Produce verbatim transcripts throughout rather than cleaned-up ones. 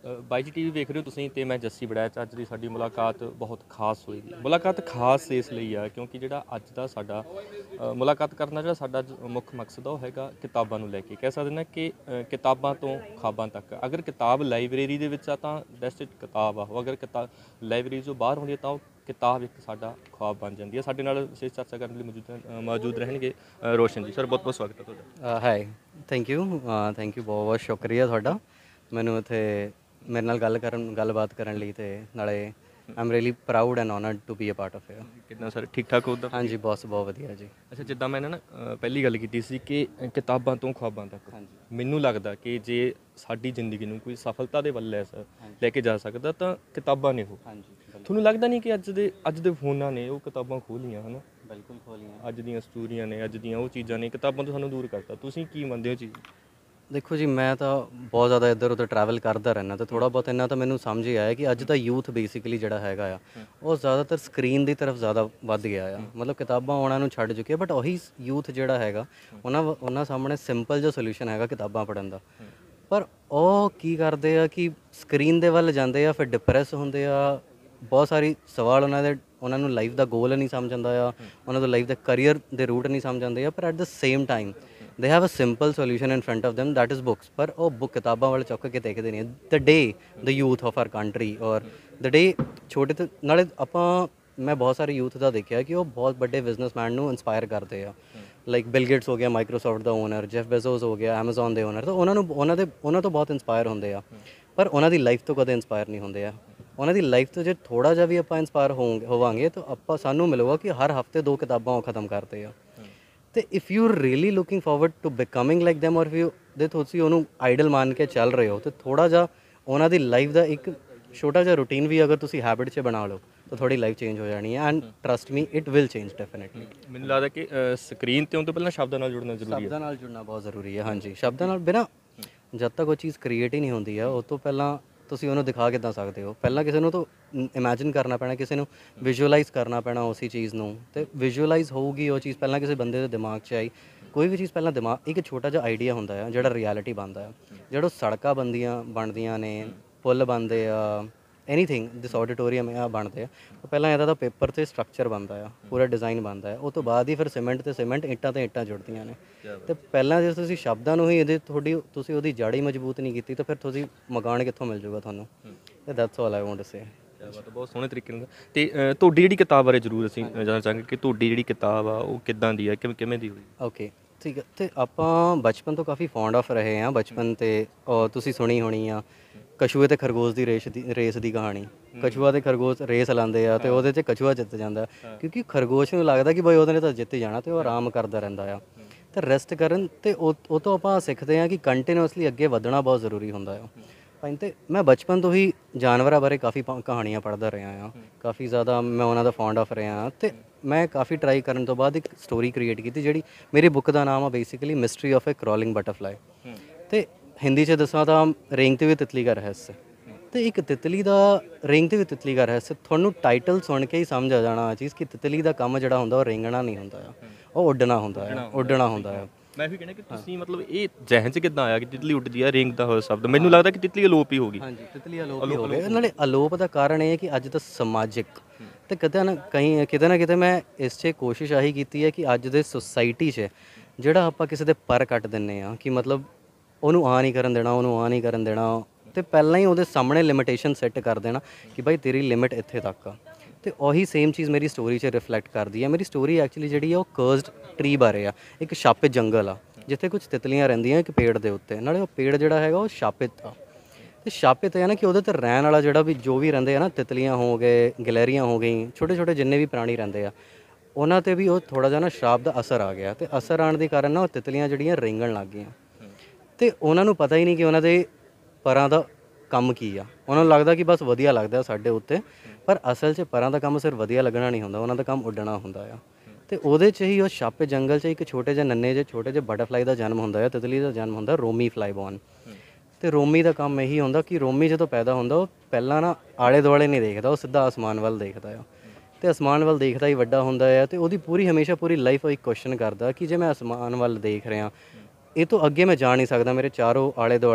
ਬਾਈ ਜੀ ਟੀਵੀ ਵੇਖ ਰਹੇ ਹੋ ਤੁਸੀਂ ਤੇ ਮੈਂ ਜੱਸੀ ਬੜੈਚ। ਅੱਜ ਦੀ ਸਾਡੀ ਮੁਲਾਕਾਤ ਬਹੁਤ ਖਾਸ ਹੋਏਗੀ। ਮੁਲਾਕਾਤ ਖਾਸ ਇਸ ਲਈ ਆ ਕਿਉਂਕਿ ਜਿਹੜਾ ਅੱਜ ਦਾ ਸਾਡਾ ਅ, ਮੁਲਾਕਾਤ ਕਰਨਾ ਜਿਹੜਾ ਸਾਡਾ ਅੱਜ ਮੁੱਖ ਮਕਸਦ ਆ ਉਹ ਹੈਗਾ ਕਿਤਾਬਾਂ ਨੂੰ ਲੈ ਕੇ। ਕਹਿ ਸਕਦੇ ਨਾ ਕਿ ਅ, ਕਿਤਾਬਾਂ ਤੋਂ ਖਾਬਾਂ ਤੱਕ। ਅਗਰ ਕਿਤਾਬ ਲਾਇਬ੍ਰੇਰੀ ਦੇ ਵਿੱਚ ਆ ਤਾਂ ਬੈਸਟ ਕਿਤਾਬ ਆ ਉਹ, ਅਗਰ ਕਿਤਾਬ ਲਾਇਬ੍ਰੇਰੀ ਤੋਂ ਬਾਹਰ ਹੁੰਦੀ ਹੈ ਤਾਂ ਉਹ ਕਿਤਾਬ ਇੱਕ ਸਾਡਾ ਖੁਆਬ ਬਣ ਜਾਂਦੀ ਹੈ। ਸਾਡੇ ਨਾਲ ਵਿਸ਼ੇਸ਼ ਚਰਚਾ ਕਰਨ ਲਈ ਮੌਜੂਦ ਅ, ਮੌਜੂਦ ਰਹਿਣਗੇ ਅ, ਰੋਸ਼ਨ ਜੀ। ਸਰ ਬਹੁਤ ਬਹੁਤ ਸਵਾਗਤ ਹੈ ਤੁਹਾਡਾ। Hi, thank you thank you ਬਹੁਤ ਬਹੁਤ ਸ਼ੁਕਰੀਆ ਤੁਹਾਡਾ ਮੈਨੂੰ ਇੱਥੇ ਮੇਰੇ ਨਾਲ ਗੱਲ ਕਰਨ ਗੱਲਬਾਤ ਕਰਨ ਲਈ ਅਤੇ ਨਾਲੇ I am really proud and honoured to be a part of it. ਕਿੰਨਾ ਸਰ ਠੀਕ ਠਾਕ ਉੱਦਾਂ? ਹਾਂਜੀ ਬੌਸ ਬਹੁਤ ਵਧੀਆ ਜੀ। ਅੱਛਾ, ਜਿੱਦਾਂ ਮੈਂ ਨਾ ਅ, ਪਹਿਲੀ ਗੱਲ ਕੀਤੀ ਸੀ ਕਿ ਅ, ਕਿਤਾਬਾਂ ਤੋਂ ਖੁਆਬਾਂ ਤੱਕ। ਹਾਂਜੀ ਮੈਨੂੰ ਲੱਗਦਾ ਕਿ ਜੇ ਸਾਡੀ ਜ਼ਿੰਦਗੀ ਨੂੰ ਕੋਈ ਸਫਲਤਾ ਦੇ ਵੱਲ ਲੈ ਸ ਲੈ ਕੇ ਜਾ ਸਕਦਾ ਤਾਂ ਕਿਤਾਬਾਂ ਨੇ ਉਹ। ਹਾਂਜੀ ਬਿਲਕੁਲ ਤੁਹਾਨੂੰ ਲੱਗਦਾ ਨਹੀਂ ਕਿ ਅੱਜ ਦੇ ਅੱਜ ਦੇ ਫੋਨਾਂ ਨੇ ਉਹ ਕਿਤਾਬਾਂ ਖੋਲ੍ਹੀਆਂ ਹਨ? ਬਿਲਕੁਲ ਖੋਲੀਆਂ। ਅੱਜ ਦੀਆਂ ਸਟੋਰੀਆਂ ਨੇ, ਅੱਜ ਦੀਆਂ ਉਹ ਚੀਜ਼ਾਂ ਨੇ, ਕਿਤਾਬਾਂ ਤੋਂ ਸਾਨੂੰ ਦੂਰ ਕਰਤਾ। ਤੁਸੀਂ ਕੀ ਮੰਨਦੇ ਹੋ ਚੀਜ਼? ਦੇਖੋ ਜੀ, ਮੈਂ ਤਾਂ ਬਹੁਤ ਜ਼ਿਆਦਾ ਇੱਧਰ ਉੱਧਰ ਟਰੈਵਲ ਕਰਦਾ ਰਹਿੰਦਾ ਅਤੇ ਥੋੜ੍ਹਾ ਬਹੁਤ ਇੰਨਾ ਤਾਂ ਮੈਨੂੰ ਸਮਝ ਹੀ ਆਇਆ ਕਿ ਅੱਜ ਦਾ ਯੂਥ ਬੇਸਿਕਲੀ ਜਿਹੜਾ ਹੈਗਾ ਆ ਉਹ ਜ਼ਿਆਦਾਤਰ ਸਕਰੀਨ ਦੀ ਤਰਫ ਜ਼ਿਆਦਾ ਵੱਧ ਗਿਆ ਆ। ਮਤਲਬ ਕਿਤਾਬਾਂ ਉਹਨਾਂ ਨੂੰ ਛੱਡ ਚੁੱਕੇ, ਬਟ ਉਹੀ ਯੂਥ ਜਿਹੜਾ ਹੈਗਾ ਉਹਨਾਂ ਉਹਨਾਂ ਸਾਹਮਣੇ ਸਿੰਪਲ ਜਿਹਾ ਸੋਲਿਊਸ਼ਨ ਹੈਗਾ ਕਿਤਾਬਾਂ ਪੜ੍ਹਨ ਦਾ। ਪਰ ਉਹ ਕੀ ਕਰਦੇ ਆ ਕਿ ਸਕਰੀਨ ਦੇ ਵੱਲ ਜਾਂਦੇ ਆ, ਫਿਰ ਡਿਪਰੈਸ ਹੁੰਦੇ ਆ। ਬਹੁਤ ਸਾਰੀ ਸਵਾਲ ਉਹਨਾਂ ਦੇ ਉਹਨਾਂ ਨੂੰ ਲਾਈਫ ਦਾ ਗੋਲ ਨਹੀਂ ਸਮਝ ਆਉਂਦਾ ਆ, ਉਹਨਾਂ ਦਾ ਲਾਈਫ ਦੇ ਕਰੀਅਰ ਦੇ ਰੂਟ ਨਹੀਂ ਸਮਝ ਆਉਂਦੇ ਆ। ਪਰ at the same time they have a simple solution in front of them, that is books. ਪਰ ਉਹ ਬੁੱਕ ਕਿਤਾਬਾਂ ਵੱਲ ਚੁੱਕ ਕੇ ਦੇਖਦੇ ਨਹੀਂ। The day the youth of our country or the ਡੇ ਛੋਟੇ ਤੋਂ ਨਾਲੇ ਆਪਾਂ ਮੈਂ ਬਹੁਤ ਸਾਰੇ ਯੂਥ ਦਾ ਦੇਖਿਆ ਕਿ ਉਹ ਬਹੁਤ ਵੱਡੇ ਬਿਜ਼ਨਸਮੈਨ ਨੂੰ ਇੰਸਪਾਇਰ ਕਰਦੇ ਆ। ਲਾਈਕ ਬਿਲ ਗੇਟਸ ਹੋ ਗਿਆ ਮਾਈਕਰੋਸਾਫਟ ਦਾ ਓਨਰ, ਜੈਫ ਬੇਜ਼ੋਸ ਹੋ ਗਿਆ ਐਮਾਜ਼ੋਨ ਦੇ ਓਨਰ। ਤਾਂ ਉਹਨਾਂ ਨੂੰ ਉਹਨਾਂ ਦੇ ਉਹਨਾਂ ਤੋਂ ਬਹੁਤ ਇੰਸਪਾਇਰ ਹੁੰਦੇ ਆ, ਪਰ ਉਹਨਾਂ ਦੀ ਲਾਈਫ ਤੋਂ ਕਦੇ ਇੰਸਪਾਇਰ ਨਹੀਂ ਹੁੰਦੇ ਆ। ਉਹਨਾਂ ਦੀ ਲਾਈਫ ਤੋਂ ਜੇ ਥੋੜ੍ਹਾ ਜਿਹਾ ਵੀ ਆਪਾਂ ਇੰਸਪਾਇਰ ਹੋਵਾਂਗੇ ਹੋਵਾਂਗੇ ਤਾਂ ਆਪਾਂ ਸਾਨੂੰ ਮਿਲੂਗਾ ਕਿ ਹਰ ਹਫਤੇ ਦੋ ਕਿਤਾਬਾਂ ਉਹ ਖਤਮ ਕਰਦੇ ਆ। ਅਤੇ if you really looking forward to becoming like them or you ਦੇ ਤੁਸੀਂ ਉਹਨੂੰ ਆਈਡਲ ਮੰਨ ਕੇ ਚੱਲ ਰਹੇ ਹੋ, ਅਤੇ ਥੋੜ੍ਹਾ ਜਿਹਾ ਉਹਨਾਂ ਦੀ ਲਾਈਫ ਦਾ ਇੱਕ ਛੋਟਾ ਜਿਹਾ ਰੂਟੀਨ ਵੀ ਅਗਰ ਤੁਸੀਂ ਹੈਬਿਟ 'ਚ ਬਣਾ ਲਓ ਤਾਂ ਥੋੜੀ ਲਾਈਫ ਚੇਂਜ ਹੋ ਜਾਣੀ ਹੈ। And trust me it will change definitely. ਮੈਨੂੰ ਲੱਗਦਾ ਕਿ ਸਕਰੀਨ 'ਤੇ ਆਉਣ ਤੋਂ ਪਹਿਲਾਂ ਸ਼ਬਦਾਂ ਨਾਲ ਜੁੜਨਾ ਜ਼ਰੂਰੀ ਹੈ। ਸ਼ਬਦਾਂ ਨਾਲ ਜੁੜਨਾ ਬਹੁਤ ਜ਼ਰੂਰੀ ਹੈ। ਹਾਂਜੀ, ਸ਼ਬਦਾਂ ਨਾਲ ਬਿਨਾਂ ਜਦ ਤੱਕ ਉਹ ਚੀਜ਼ ਕ੍ਰੀਏਟ ਹੀ ਨਹੀਂ ਹੁੰਦੀ ਆ, ਉਹ ਤੋਂ ਪਹਿਲਾਂ ਤੁਸੀਂ ਉਹਨੂੰ ਦਿਖਾ ਕਿੱਦਾਂ ਸਕਦੇ ਹੋ? ਪਹਿਲਾਂ ਕਿਸੇ ਨੂੰ ਤਾਂ ਇਮੈਜਿਨ ਕਰਨਾ ਪੈਣਾ, ਕਿਸੇ ਨੂੰ ਵਿਜ਼ੂਅਲਾਈਜ਼ ਕਰਨਾ ਪੈਣਾ ਉਸੇ ਚੀਜ਼ ਨੂੰ, ਅਤੇ ਵਿਜ਼ੂਅਲਾਈਜ਼ ਹੋਊਗੀ ਉਹ ਚੀਜ਼ ਪਹਿਲਾਂ ਕਿਸੇ ਬੰਦੇ ਦੇ ਦਿਮਾਗ 'ਚ ਆਈ। ਕੋਈ ਵੀ ਚੀਜ਼ ਪਹਿਲਾਂ ਦਿਮਾਗ ਇੱਕ ਛੋਟਾ ਜਿਹਾ ਆਈਡੀਆ ਹੁੰਦਾ ਆ ਜਿਹੜਾ ਰਿਐਲਿਟੀ ਬਣਦਾ ਆ। ਜਿਹੜਾ ਸੜਕਾਂ ਬਣਦੀਆਂ ਬਣਦੀਆਂ ਨੇ, ਪੁੱਲ ਬਣਦੇ ਆ, ਐਨੀਥਿੰਗ ਦਿਸ ਆਡੀਟੋਰੀਅਮ ਆ ਬਣਦੇ ਆ, ਉਹ ਪਹਿਲਾਂ ਇਹਦਾ ਤਾਂ ਪੇਪਰ 'ਤੇ ਸਟਰਕਚਰ ਬਣਦਾ ਆ, ਪੂਰਾ ਡਿਜ਼ਾਈਨ ਬਣਦਾ ਹੈ। ਉਹ ਤੋਂ ਬਾਅਦ ਹੀ ਫਿਰ ਸੀਮੈਂਟ 'ਤੇ ਸੀਮੈਂਟ, ਇੱਟਾਂ 'ਤੇ ਇੱਟਾਂ ਜੁੜਦੀਆਂ ਨੇ। ਅਤੇ ਪਹਿਲਾਂ ਜੇ ਤੁਸੀਂ ਸ਼ਬਦਾਂ ਨੂੰ ਹੀ ਇਹਦੇ ਤੁਹਾਡੀ ਤੁਸੀਂ ਉਹਦੀ ਜੜ ਹੀ ਮਜ਼ਬੂਤ ਨਹੀਂ ਕੀਤੀ ਤਾਂ ਫਿਰ ਤੁਸੀਂ ਮਕਾਨ ਕਿੱਥੋਂ ਮਿਲ ਜੂਗਾ ਤੁਹਾਨੂੰ? ਅਤੇ that's all I want to say. ਬਹੁਤ ਸੋਹਣੇ ਤਰੀਕੇ ਨਾਲ। ਅਤੇ ਤੁਹਾਡੀ ਜਿਹੜੀ ਕਿਤਾਬ ਬਾਰੇ ਜ਼ਰੂਰ ਅਸੀਂ ਜਾਣਨਾ ਚਾਹਾਂਗੇ ਕਿ ਤੁਹਾਡੀ ਜਿਹੜੀ ਕਿਤਾਬ ਆ ਉਹ ਕਿੱਦਾਂ ਦੀ ਆ, ਕਿਵੇਂ ਕਿਵੇਂ ਦੀ ਹੋਈ? ਓਕੇ ਠੀਕ ਹੈ। ਅਤੇ ਆਪਾਂ ਬਚਪਨ ਤੋਂ ਕਾਫੀ ਫੌਂਡ ਆਫ ਰਹੇ ਹਾਂ। ਬਚਪਨ 'ਤੇ ਤੁਸੀਂ ਸੁਣੀ ਹੋਣੀ ਆ ਕਛੂਏ ਅਤੇ ਖਰਗੋਸ਼ ਦੀ ਰੇਸ ਦੀ ਰੇਸ ਦੀ ਕਹਾਣੀ। ਕਛੂਆ ਅਤੇ ਖਰਗੋਸ਼ ਰੇਸ ਲਾਉਂਦੇ ਆ ਅਤੇ ਉਹਦੇ 'ਚ ਕਛੂਆ ਜਿੱਤ ਜਾਂਦਾ, ਕਿਉਂਕਿ ਖਰਗੋਸ਼ ਨੂੰ ਲੱਗਦਾ ਕਿ ਬਈ ਉਹਦੇ ਨੇ ਤਾਂ ਜਿੱਤ ਹੀ ਜਾਣਾ, ਅਤੇ ਉਹ ਆਰਾਮ ਕਰਦਾ ਰਹਿੰਦਾ ਆ ਅਤੇ ਰੈਸਟ ਕਰਨ। ਅਤੇ ਉਹ ਉਹ ਤੋਂ ਆਪਾਂ ਸਿੱਖਦੇ ਹਾਂ ਕਿ ਕੰਟੀਨਿਊਸਲੀ ਅੱਗੇ ਵਧਣਾ ਬਹੁਤ ਜ਼ਰੂਰੀ ਹੁੰਦਾ ਆ। ਅਤੇ ਮੈਂ ਬਚਪਨ ਤੋਂ ਹੀ ਜਾਨਵਰਾਂ ਬਾਰੇ ਕਾਫੀ ਕਹਾਣੀਆਂ ਪੜ੍ਹਦਾ ਰਿਹਾ ਹਾਂ, ਕਾਫੀ ਜ਼ਿਆਦਾ ਮੈਂ ਉਹਨਾਂ ਦਾ ਫੌਂਡ ਆਫ ਰਿਹਾ ਹਾਂ। ਅਤੇ ਮੈਂ ਕਾਫੀ ਟਰਾਈ ਕਰਨ ਤੋਂ ਬਾਅਦ ਇੱਕ ਸਟੋਰੀ ਕ੍ਰੀਏਟ ਕੀਤੀ ਜਿਹੜੀ ਮੇਰੀ ਬੁੱਕ ਦਾ ਨਾਮ ਆ basically mystery of a crawling butterfly. ਅਤੇ ਹਿੰਦੀ 'ਚ ਦੱਸਾਂ ਤਾਂ ਰਿੰਗ 'ਤੇ ਵੀ ਤਿਤਲੀ ਦਾ ਰਹੱਸ। ਅਤੇ ਇੱਕ ਤਿਤਲੀ ਦਾ ਰਿੰਗ 'ਤੇ ਵੀ ਤਿਤਲੀ ਦਾ ਰਹੱਸ, ਤੁਹਾਨੂੰ ਟਾਈਟਲ ਸੁਣ ਕੇ ਹੀ ਸਮਝ ਆ ਜਾਣਾ ਆ ਚੀਜ਼ ਕਿ ਤਿਤਲੀ ਦਾ ਕੰਮ ਜਿਹੜਾ ਹੁੰਦਾ ਉਹ ਰਿੰਗਣਾ ਨਹੀਂ ਹੁੰਦਾ ਆ, ਉਹ ਉੱਡਣਾ ਹੁੰਦਾ ਆ, ਉੱਡਣਾ ਹੁੰਦਾ ਆ। ਮੈਂ ਵੀ ਕਹਿਣਾ ਕਿ ਤੁਸੀਂ ਮਤਲਬ ਇਹ ਜ਼ਿਹਨ 'ਚ ਕਿੱਦਾਂ ਆਇਆ ਕਿ ਤਿਤਲੀ ਉੱਡਦੀ ਆ, ਰਿੰਗ ਦਾ ਹੋਇਆ ਸ਼ਬਦ? ਮੈਨੂੰ ਲੱਗਦਾ ਕਿ ਤਿਤਲੀ ਅਲੋਪ ਹੀ ਹੋ ਗਈ। ਹਾਂਜੀ, ਤਿਤਲੀ ਅਲੋਪ ਹੀ ਹੋ ਗਈ। ਨਾਲੇ ਅਲੋਪ ਦਾ ਕਾਰਨ ਇਹ ਹੈ ਕਿ ਅੱਜ ਦਾ ਸਮਾਜਿਕ ਅਤੇ ਕਿਤੇ ਨਾ ਕहीं ਕਿਤੇ ਨਾ ਕਿਤੇ ਮੈਂ ਇਸ 'ਚ ਕੋਸ਼ਿਸ਼ ਆਹੀ ਕੀਤੀ ਹੈ ਕਿ ਅੱਜ ਦੇ ਸੁਸਾਇਟੀ 'ਚ ਜਿਹੜਾ ਆਪਾਂ ਕਿਸੇ ਦੇ ਪਰ ਕੱਟ ਦਿੰਦੇ ਹਾਂ ਕਿ ਮਤਲਬ ਉਹਨੂੰ ਆ ਨਹੀਂ ਕਰਨ ਦੇਣਾ, ਉਹਨੂੰ ਆ ਨਹੀਂ ਕਰਨ ਦੇਣਾ, ਅਤੇ ਪਹਿਲਾਂ ਹੀ ਉਹਦੇ ਸਾਹਮਣੇ ਲਿਮਿਟੇਸ਼ਨ ਸੈੱਟ ਕਰ ਦੇਣਾ ਕਿ ਭਾਈ ਤੇਰੀ ਲਿਮਿਟ ਇੱਥੇ ਤੱਕ ਆ। ਅਤੇ ਉਹੀ ਸੇਮ ਚੀਜ਼ ਮੇਰੀ ਸਟੋਰੀ 'ਚ ਰਿਫਲੈਕਟ ਕਰਦੀ ਹੈ। ਮੇਰੀ ਸਟੋਰੀ ਐਕਚੁਅਲੀ ਜਿਹੜੀ ਆ ਉਹ ਕਰਜ਼ਡ ਟਰੀ ਬਾਰੇ ਆ। ਇੱਕ ਸ਼ਾਪਿਤ ਜੰਗਲ ਆ ਜਿੱਥੇ ਕੁਝ ਤਿਤਲੀਆਂ ਰਹਿੰਦੀਆਂ ਇੱਕ ਪੇੜ ਦੇ ਉੱਤੇ, ਨਾਲੇ ਉਹ ਪੇੜ ਜਿਹੜਾ ਹੈਗਾ ਉਹ ਸ਼ਾਪਿਤ ਆ। ਅਤੇ ਸ਼ਾਪਿਤ ਹੈ ਨਾ ਕਿ ਉਹਦੇ 'ਤੇ ਰਹਿਣ ਵਾਲਾ ਜਿਹੜਾ ਵੀ ਜੋ ਵੀ ਰਹਿੰਦੇ ਆ ਨਾ, ਤਿਤਲੀਆਂ ਹੋ ਗਏ, ਗਲੈਰੀਆਂ ਹੋ ਗਈ, ਛੋਟੇ ਛੋਟੇ ਜਿੰਨੇ ਵੀ ਪ੍ਰਾਣੀ ਰਹਿੰਦੇ ਆ, ਉਹਨਾਂ 'ਤੇ ਵੀ ਉਹ ਥੋੜ੍ਹਾ ਜਿਹਾ ਨਾ ਸ਼ਰਾਪ ਦਾ ਅਸਰ ਆ ਗਿਆ। ਅਤੇ ਅਸਰ ਆਉਣ ਦੇ ਕਾਰਨ ਨਾ ਉਹ ਤਿਤਲੀਆਂ ਜਿਹੜੀਆਂ ਰਿੰਗਣ ਲੱਗ ਗਈਆਂ। ਅਤੇ ਉਹਨਾਂ ਨੂੰ ਪਤਾ ਹੀ ਨਹੀਂ ਕਿ ਉਹਨਾਂ ਦੇ ਪਰਾਂ ਦਾ ਕੰਮ ਕੀ ਆ। ਉਹਨਾਂ ਨੂੰ ਲੱਗਦਾ ਕਿ ਬਸ ਵਧੀਆ ਲੱਗਦਾ ਸਾਡੇ ਉੱਤੇ, ਪਰ ਅਸਲ 'ਚ ਪਰਾਂ ਦਾ ਕੰਮ ਸਿਰਫ ਵਧੀਆ ਲੱਗਣਾ ਨਹੀਂ ਹੁੰਦਾ, ਉਹਨਾਂ ਦਾ ਕੰਮ ਉੱਡਣਾ ਹੁੰਦਾ ਆ। ਅਤੇ ਉਹਦੇ 'ਚ ਹੀ ਉਹ ਛਾਪੇ ਜੰਗਲ 'ਚ ਇੱਕ ਛੋਟੇ ਜਿਹੇ ਨੰਨੇ ਜਿਹੇ ਛੋਟੇ ਜਿਹੇ ਬਟਰਫਲਾਈ ਦਾ ਜਨਮ ਹੁੰਦਾ ਹੈ, ਤਿਤਲੀ ਦਾ ਜਨਮ ਹੁੰਦਾ ਰੋਮੀ ਫਲਾਈ ਬੋਰਨ। ਅਤੇ ਰੋਮੀ ਦਾ ਕੰਮ ਇਹੀ ਹੁੰਦਾ ਕਿ ਰੋਮੀ ਜਦੋਂ ਪੈਦਾ ਹੁੰਦਾ ਉਹ ਪਹਿਲਾਂ ਨਾ ਆਲੇ ਦੁਆਲੇ ਨਹੀਂ ਦੇਖਦਾ, ਉਹ ਸਿੱਧਾ ਆਸਮਾਨ ਵੱਲ ਦੇਖਦਾ ਆ। ਅਤੇ ਅਸਮਾਨ ਵੱਲ ਦੇਖਦਾ ਹੀ ਵੱਡਾ ਹੁੰਦਾ ਹੈ। ਅਤੇ ਉਹਦੀ ਪੂਰੀ ਹਮੇਸ਼ਾ ਪੂਰੀ ਲਾਈਫ ਉਹ ਇੱਕ ਕੁਐਸਚਨ ਕਰਦਾ ਕਿ ਜੇ ਮੈਂ ਅਸਮਾਨ ਵੱਲ ਦੇਖ ਰਿਹਾ, ਇਹ ਤੋਂ ਅੱਗੇ ਮੈਂ ਜਾ ਨਹੀਂ ਸਕਦਾ, ਮੇਰੇ ਚਾਰੋਂ ਆਲੇ ਦੁਆਲੇ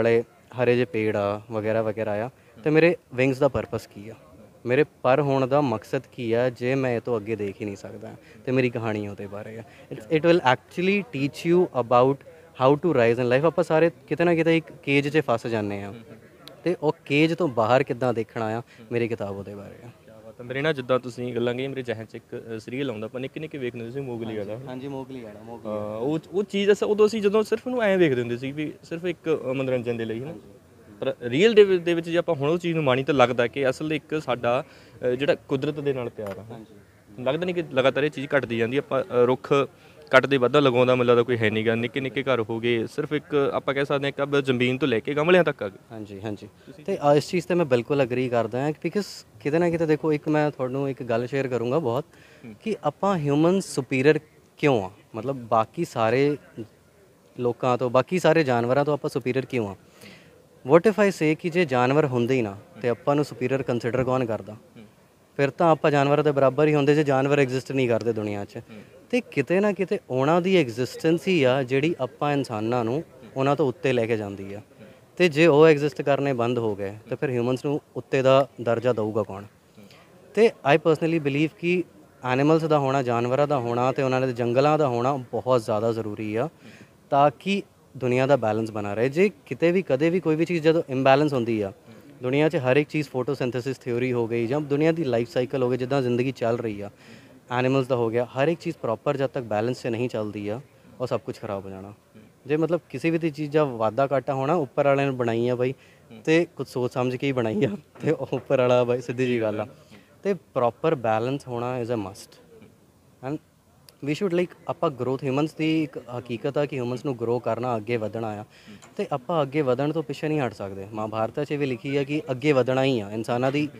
ਹਰੇ ਜਿਹੇ ਪੇੜ ਆ ਵਗੈਰਾ ਵਗੈਰਾ ਆ, ਤੇ ਮੇਰੇ ਵਿੰਗਸ ਦਾ ਪਰਪਸ ਕੀ ਆ, ਮੇਰੇ ਪਰ ਹੋਣ ਦਾ ਮਕਸਦ ਕੀ ਆ ਜੇ ਮੈਂ ਇਹ ਤੋਂ ਅੱਗੇ ਦੇਖ ਹੀ ਨਹੀਂ ਸਕਦਾ। ਤੇ ਮੇਰੀ ਕਹਾਣੀ ਉਹਦੇ ਬਾਰੇ ਆ। It will actually teach you about how to rise in life. ਆਪਾਂ ਸਾਰੇ ਕਿਤੇ ਨਾ ਕਿਤੇ ਇੱਕ ਕੇਜ 'ਚ ਫਸ ਜਾਂਦੇ ਆ, ਤੇ ਉਹ ਕੇਜ ਤੋਂ ਬਾਹਰ ਕਿੱਦਾਂ ਦੇਖਣਾ ਆ, ਮੇਰੀ ਕਿਤਾਬ ਉਹਦੇ ਬਾਰੇ ਆ। ਤਾਂ ਮੇਰੇ ਨਾਲ ਜਿੱਦਾਂ ਤੁਸੀਂ ਗੱਲਾਂ ਕਹੀਆਂ, ਮੇਰੇ ਜ਼ਹਿਨ 'ਚ ਇੱਕ ਸੀਰੀਅਲ ਆਉਂਦਾ, ਆਪਾਂ ਨਿੱਕੇ ਨਿੱਕੇ ਵੇਖਦੇ ਹੁੰਦੇ ਸੀ, ਮੋਗਲੀ ਵਾਲਾ। ਹਾਂਜੀ ਮੋਗਲੀ ਵਾਲਾ ਮੋਗਲੀ। ਹਾਂ, ਉਹ ਉਹ ਚੀਜ਼ ਅਸ ਉਦੋਂ ਅਸੀਂ ਜਦੋਂ ਸਿਰਫ ਉਹਨੂੰ ਐਂ ਵੇਖਦੇ ਹੁੰਦੇ ਸੀ ਵੀ ਸਿਰਫ ਇੱਕ ਮਨੋਰੰਜਨ ਦੇ ਲਈ ਹੈ ਨਾ, ਪਰ ਰੀਅਲ ਦੇ ਵਿੱਚ ਦੇ ਵਿੱਚ ਜੇ ਆਪਾਂ ਹੁਣ ਉਹ ਚੀਜ਼ ਨੂੰ ਮਾਣੀ ਤਾਂ ਲੱਗਦਾ ਕਿ ਅਸਲ ਇੱਕ ਸਾਡਾ ਅ, ਜਿਹੜਾ ਕੁਦਰਤ ਦੇ ਨਾਲ ਪਿਆਰ ਆ। ਲੱਗਦਾ ਨਹੀਂ ਕਿ ਲਗਾਤਾਰ ਇਹ ਚੀਜ਼ ਘਟਦੀ ਜਾਂਦੀ। ਆਪਾਂ ਅ, ਰੁੱਖ ਕੱਟਦੇ ਵੱਧਾ ਲਗਾਉਂਦਾ ਮੈਨੂੰ ਲੱਗਦਾ ਕੋਈ ਹੈ ਨਹੀਂਗਾ। ਨਿੱਕੇ ਨਿੱਕੇ ਘਰ ਹੋ ਗਏ, ਸਿਰਫ ਇੱਕ ਆਪਾਂ ਕਹਿ ਸਕਦੇ ਹਾਂ ਕਿ ਅਬ ਜ਼ਮੀਨ ਤੋਂ ਲੈ ਕੇ ਗਮਲਿਆਂ ਤੱਕ ਆ ਗਏ। ਹਾਂਜੀ ਹਾਂਜੀ, ਤੇ ਆ ਇਸ ਚੀਜ਼ ਤੇ ਮੈਂ ਬਿਲਕੁਲ ਅਗਰੀ ਕਰਦਾ ਹਾਂ, ਬਿਕਾਜ਼ ਕਿਤੇ ਨਾ ਕਿਤੇ ਦੇਖੋ, ਇੱਕ ਮੈਂ ਤੁਹਾਨੂੰ ਇੱਕ ਗੱਲ ਸ਼ੇਅਰ ਕਰੂੰਗਾ ਬਹੁਤ, ਕਿ ਆਪਾਂ ਹਿਊਮਨ ਸੁਪੀਰੀਅਰ ਕਿਉਂ ਆ, ਮਤਲਬ ਬਾਕੀ ਸਾਰੇ ਲੋਕਾਂ ਤੋਂ, ਬਾਕੀ ਸਾਰੇ ਜਾਨਵਰਾਂ ਤੋਂ ਆਪਾਂ ਸੁਪੀਰੀਅਰ ਕਿਉਂ ਆ। ਵਾਟ ਇਫ ਆਈ ਸੇ ਕਿ ਜੇ ਜਾਨਵਰ ਹੁੰਦੇ ਹੀ ਨਾ ਤੇ ਆਪਾਂ ਨੂੰ ਸੁਪੀਰੀਅਰ ਕੰਸੀਡਰ ਕੌਣ ਕਰਦਾ? ਫਿਰ ਤਾਂ ਆਪਾਂ ਜਾਨਵਰਾਂ ਦੇ ਬਰਾਬਰ ਹੀ ਹੁੰਦੇ ਜੇ ਜਾਨਵਰ ਐਗਜ਼ਿਸਟ ਨਹੀਂ ਕਰਦੇ ਦੁਨੀਆ 'ਚ। ਤੇ ਕਿਤੇ ਨਾ ਕਿਤੇ ਉਹਨਾਂ ਦੀ ਐਗਜ਼ਿਸਟੈਂਸ ਹੀ ਆ ਜਿਹੜੀ ਆਪਾਂ ਇਨਸਾਨਾਂ ਨੂੰ ਉਹਨਾਂ ਤੋਂ ਉੱਤੇ ਲੈ ਕੇ ਜਾਂਦੀ ਆ। ਤੇ ਜੇ ਉਹ ਐਗਜ਼ਿਸਟ ਕਰਨੇ ਬੰਦ ਹੋ ਗਏ ਤਾਂ ਫਿਰ ਹਿਊਮਨਸ ਨੂੰ ਉੱਤੇ ਦਾ ਦਰਜਾ ਦਊਗਾ ਕੌਣ? ਤੇ ਆਈ ਪਰਸਨਲੀ ਬਿਲੀਵ ਕਿ ਐਨੀਮਲਸ ਦਾ ਹੋਣਾ, ਜਾਨਵਰਾਂ ਦਾ ਹੋਣਾ ਤੇ ਉਹਨਾਂ ਦੇ ਜੰਗਲਾਂ ਦਾ ਹੋਣਾ ਬਹੁਤ ਜ਼ਿਆਦਾ ਜ਼ਰੂਰੀ ਆ, ਤਾਂ ਕਿ ਦੁਨੀਆ ਦਾ ਬੈਲੈਂਸ ਬਣਾ ਰਹੇ। ਜੇ ਕਿਤੇ ਵੀ ਕਦੇ ਵੀ ਕੋਈ ਵੀ ਚੀਜ਼ ਜਦੋਂ ਇੰਬੈਲੈਂਸ ਹੁੰਦੀ ਆ ਦੁਨੀਆ 'ਚ, ਹਰ ਇੱਕ ਚੀਜ਼ ਫੋਟੋਸਿੰਥੇਸਿਸ ਥਿਊਰੀ ਹੋ ਗਈ ਜਾਂ ਦੁਨੀਆ ਦੀ ਲਾਈਫ ਸਾਈਕਲ ਹੋ ਗਈ, ਜਿੱਦਾਂ ਜ਼ਿੰਦਗੀ ਚੱਲ ਰਹੀ ਆ, ਐਨੀਮਲਸ ਦਾ ਹੋ ਗਿਆ, ਹਰ ਇੱਕ ਚੀਜ਼ ਪ੍ਰੋਪਰ ਜਦ ਤੱਕ ਬੈਲੈਂਸ 'ਚ ਨਹੀਂ ਚੱਲਦੀ ਆ ਉਹ ਸਭ ਕੁਝ ਖਰਾਬ ਹੋ ਜਾਣਾ। ਜੇ ਮਤਲਬ ਕਿਸੇ ਵੀ ਦੀ ਚੀਜ਼ ਦਾ ਵਾਧਾ ਘਾਟਾ ਹੋਣਾ, ਉੱਪਰ ਵਾਲੇ ਨੇ ਬਣਾਈ ਆ ਬਾਈ, ਤੇ ਕੁਝ ਸੋਚ ਸਮਝ ਕੇ ਹੀ ਬਣਾਈ ਆ, ਤੇ ਉਹ ਉੱਪਰ ਵਾਲਾ ਬਾਈ ਸਿੱਧੀ ਜੀ ਗੱਲ ਆ। ਤੇ ਪ੍ਰੋਪਰ ਬੈਲੈਂਸ ਹੋਣਾ is a must, and we should like ਆਪਾਂ ਗਰੋਥ, ਹਿਊਮਨਸ ਦੀ ਇੱਕ ਹਕੀਕਤ ਆ ਕਿ ਹਿਊਮਨਸ ਨੂੰ ਗਰੋ ਕਰਨਾ, ਅੱਗੇ ਵਧਣਾ ਆ, ਤੇ ਆਪਾਂ ਅੱਗੇ ਵਧਣ ਤੋਂ ਪਿੱਛੇ ਨਹੀਂ ਹਟ ਸਕਦੇ। ਮਹਾਭਾਰਤ 'ਚ ਵੀ ਲਿਖੀ ਹੈ ਕਿ ਅੱਗੇ ਵਧਣਾ ਹੀ ਆ, ਇਨਸਾਨਾਂ ਦੀ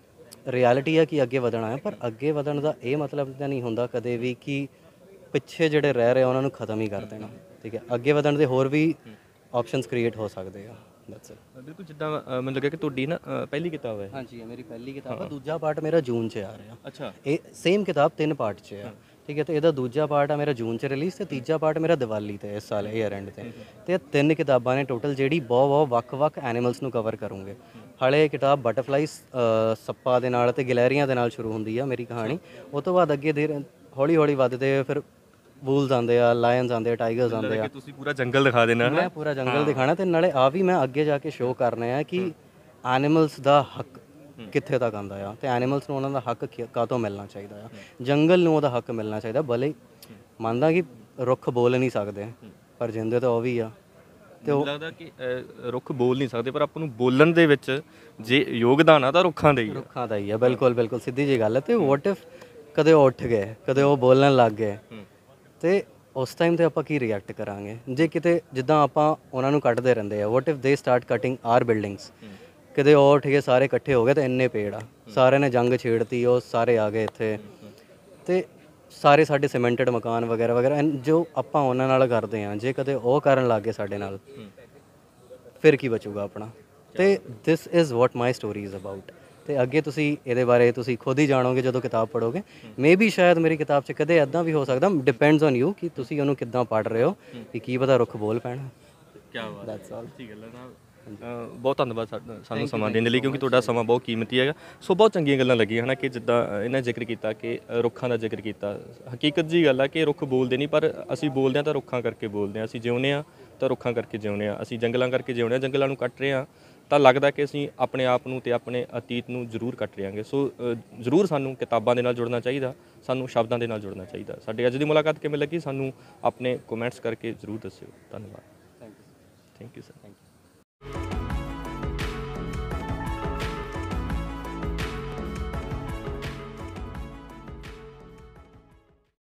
ਰਿਐਲਿਟੀ ਆ ਕਿ ਅੱਗੇ ਵਧਣਾ ਹੈ। ਪਰ ਅੱਗੇ ਵਧਣ ਦਾ ਇਹ ਮਤਲਬ ਤਾਂ ਨਹੀਂ ਹੁੰਦਾ ਕਦੇ ਵੀ ਕਿ ਪਿੱਛੇ ਜਿਹੜੇ ਰਹਿ ਰਹੇ ਉਹਨਾਂ ਨੂੰ ਖਤਮ ਹੀ ਕਰ ਦੇਣਾ। ਠੀਕ ਹੈ, ਅੱਗੇ ਵਧਣ ਦੇ ਹੋਰ ਵੀ ਆਪਸ਼ਨਸ ਕ੍ਰੀਏਟ ਹੋ ਸਕਦੇ ਆ। That's it. ਬਿਲਕੁਲ, ਜਿੱਦਾਂ ਅ, ਮੈਨੂੰ ਲੱਗਿਆ ਕਿ ਤੁਹਾਡੀ ਨਾ ਅ, ਪਹਿਲੀ ਕਿਤਾਬ ਹੈ। ਹਾਂਜੀ, ਇਹ ਮੇਰੀ ਪਹਿਲੀ ਕਿਤਾਬ ਆ। ਦੂਜਾ ਪਾਰਟ ਮੇਰਾ ਜੂਨ 'ਚ ਆ ਰਿਹਾ। ਅੱਛਾ। ਇਹ ਸੇਮ ਕਿਤਾਬ ਤਿੰਨ ਪਾਰਟ 'ਚ ਆ। ਠੀਕ ਹੈ, ਤੇ ਇਹਦਾ ਦੂਜਾ ਪਾਰਟ ਆ ਮੇਰਾ ਜੂਨ 'ਚ ਰਿਲੀਜ਼, ਤੇ ਤੀਜਾ ਪਾਰਟ ਮੇਰਾ ਦੀਵਾਲੀ ਤੇ ਇਸ ਸਾਲ ਈਅਰ ਐਂਡ ਤੇ। ਤੇ ਇਹ ਤਿੰਨ ਕਿਤਾਬਾਂ ਨੇ ਟੋਟਲ, ਜਿਹੜੀ ਬਹੁਤ ਬਹੁਤ ਵੱਖ-ਵੱਖ ਐਨੀਮਲਸ ਨੂੰ ਕਵਰ ਕਰੂੰਗੇ। ਹਾਲੇ ਇਹ ਕਿਤਾਬ ਬਟਰਫਲਾਈਜ਼, ਸੱਪਾਂ ਦੇ ਨਾਲ ਤੇ ਗਿਲਹਰੀਆਂ ਦੇ ਨਾਲ ਸ਼ੁਰੂ ਹੁੰਦੀ ਆ ਮੇਰੀ ਕਹਾਣੀ। ਉਹ ਤੋਂ ਬਾਅਦ ਅੱਗੇ ਦੇਰ ਹੌਲੀ ਹੌਲੀ ਵੱਧਦੇ ਫਿਰ ਵੂਲਸ ਆਉਂਦੇ ਆ, ਲਾਇਨਸ ਆਉਂਦੇ ਆ, ਟਾਈਗਰਸ ਆਉਂਦੇ ਆ। ਤੁਸੀਂ ਪੂਰਾ ਜੰਗਲ ਦਿਖਾ ਦੇਣਾ। ਮੈਂ ਪੂਰਾ ਜੰਗਲ ਦਿਖਾਣਾ, ਤੇ ਨਾਲੇ ਆ ਵੀ ਮੈਂ ਅੱਗੇ ਜਾ ਕੇ ਸ਼ੋਅ ਕਰਨਾ ਹੈ ਕਿ ਐਨੀਮਲਸ ਦਾ ਹੱਕ ਕਿੱਥੇ ਤੱਕ ਆਉਂਦਾ ਆ, ਤੇ ਐਨੀਮਲਸ ਨੂੰ ਉਹਨਾਂ ਦਾ ਹੱਕ ਕਾਹਤੋਂ ਮਿਲਣਾ ਚਾਹੀਦਾ ਆ, ਜੰਗਲ ਨੂੰ ਉਹਦਾ ਹੱਕ ਮਿਲਣਾ ਚਾਹੀਦਾ। ਭਲੇ ਮੰਨਦਾ ਕਿ ਰੁੱਖ ਬੋਲ ਨਹੀਂ ਸਕਦੇ, ਪਰ ਜਿੰਦੇ ਤਾਂ ਉਹ ਵੀ ਆ। ਤੇ ਉਹ ਲੱਗਦਾ ਕਿ ਅ, ਰੁੱਖ ਬੋਲ ਨਹੀਂ ਸਕਦੇ, ਪਰ ਆਪਾਂ ਨੂੰ ਬੋਲਣ ਦੇ ਵਿੱਚ ਜੇ ਯੋਗਦਾਨ ਆ ਤਾਂ ਰੁੱਖਾਂ ਦਾ ਹੀ ਆ। ਰੁੱਖਾਂ ਦਾ ਹੀ ਆ, ਬਿਲਕੁਲ ਬਿਲਕੁਲ ਸਿੱਧੀ ਜੀ ਗੱਲ ਹੈ। ਤੇ ਵਾਟ ਇਫ ਕਦੇ ਉਹ ਉੱਠ ਗਏ, ਕਦੇ ਉਹ ਬੋਲਣ ਲੱਗ ਗਏ, ਤੇ ਉਸ ਟਾਈਮ ਤੇ ਆਪਾਂ ਕੀ ਰਿਐਕਟ ਕਰਾਂਗੇ? ਜੇ ਕਿਤੇ ਜਿੱਦਾਂ ਆਪਾਂ ਉਹਨਾਂ ਨੂੰ ਕੱਟਦੇ ਰਹਿੰਦੇ ਆ, what if they start cutting our buildings, ਕਿਤੇ ਉਹ ਉੱਠ ਗਏ, ਸਾਰੇ ਇਕੱਠੇ ਹੋ ਗਏ, ਤੇ ਇੰਨੇ ਪੇੜ ਆ, ਸਾਰਿਆਂ ਨੇ ਜੰਗ ਛੇੜਤੀ, ਉਹ ਸਾਰੇ ਆ ਗਏ ਇੱਥੇ, ਤੇ ਸਾਰੇ ਸਾਡੇ ਸੀਮੈਂਟਡ ਮਕਾਨ ਵਗੈਰਾ ਵਗੈਰਾ ਜੋ ਆਪਾਂ ਉਹਨਾਂ ਨਾਲ ਕਰਦੇ ਹਾਂ, ਜੇ ਕਦੇ ਉਹ ਕਰਨ ਲੱਗ ਗਏ ਸਾਡੇ ਨਾਲ, ਫਿਰ ਕੀ ਬਚੂਗਾ ਆਪਣਾ? ਤੇ this is what my story is about. ਤੇ ਅੱਗੇ ਤੁਸੀਂ ਇਹਦੇ ਬਾਰੇ ਤੁਸੀਂ ਖੁਦ ਹੀ ਜਾਣੋਗੇ ਜਦੋਂ ਕਿਤਾਬ ਪੜ੍ਹੋਗੇ। ਮੇ ਬੀ ਸ਼ਾਇਦ ਮੇਰੀ ਕਿਤਾਬ 'ਚ ਕਦੇ ਇੱਦਾਂ ਵੀ ਹੋ ਸਕਦਾ, ਡਿਪੈਂਡਸ ਔਨ ਯੂ ਕਿ ਤੁਸੀਂ ਉਹਨੂੰ ਕਿੱਦਾਂ ਪੜ੍ਹ ਰਹੇ ਹੋ, ਕਿ ਕੀ ਪਤਾ ਰੁੱਖ ਬੋਲ ਪੈਣ। ਕੀ ਬਾਤ, ਦੈਟਸ ਆਲ। ਠੀਕ ਹੈ ਨਾ, ਬਹੁਤ ਧੰਨਵਾਦ ਸਾਨੂੰ ਸਮਾਂ ਦੇਣ ਦੇ ਲਈ, ਕਿਉਂਕਿ ਤੁਹਾਡਾ ਸਮਾਂ ਬਹੁਤ ਕੀਮਤੀ ਹੈਗਾ। ਸੋ ਬਹੁਤ ਚੰਗੀਆਂ ਗੱਲਾਂ ਲੱਗੀਆਂ ਹੈ ਨਾ, ਕਿ ਜਿੱਦਾਂ ਇਹਨਾਂ ਜ਼ਿਕਰ ਕੀਤਾ ਕਿ ਰੁੱਖਾਂ ਦਾ ਜ਼ਿਕਰ ਕੀਤਾ। ਹਕੀਕਤ ਜੀ ਗੱਲ ਆ ਕਿ ਰੁੱਖ ਬੋਲਦੇ ਨਹੀਂ, ਪਰ ਅਸੀਂ ਬੋਲਦੇ ਹਾਂ ਤਾਂ ਰੁੱਖਾਂ ਕਰਕੇ ਬੋਲਦੇ ਹਾਂ। ਅਸੀਂ ਜਿਉਂਦੇ ਹਾਂ ਤਾਂ ਰੁੱਖਾਂ ਕਰਕੇ ਜਿਉਂਦੇ ਹਾਂ, ਅਸੀਂ ਜੰਗਲਾਂ ਕਰਕੇ ਜਿਉਂਦੇ ਹਾਂ। ਜੰਗਲਾਂ ਨੂੰ ਕੱਟ ਰਹੇ ਹਾਂ ਤਾਂ ਲੱਗਦਾ ਕਿ ਅਸੀਂ ਆਪਣੇ ਆਪ ਨੂੰ ਤੇ ਆਪਣੇ ਅਤੀਤ ਨੂੰ ਜ਼ਰੂਰ ਕੱਟ ਰਹਾਂਗੇ। ਸੋ ਜ਼ਰੂਰ ਸਾਨੂੰ ਕਿਤਾਬਾਂ ਦੇ ਨਾਲ ਜੁੜਨਾ ਚਾਹੀਦਾ, ਸਾਨੂੰ ਸ਼ਬਦਾਂ ਦੇ ਨਾਲ ਜੁੜਨਾ ਚਾਹੀਦਾ। ਸਾਡੀ ਅੱਜ ਦੀ ਮੁਲਾਕਾਤ ਕਿਵੇਂ ਲੱਗੀ, ਸਾਨੂੰ ਆਪਣੇ ਕਮੈਂਟਸ ਕਰਕੇ ਜ਼ਰੂਰ ਦੱਸਿਓ। ਧੰਨਵਾਦ। Thank you thank you sir. Thank you.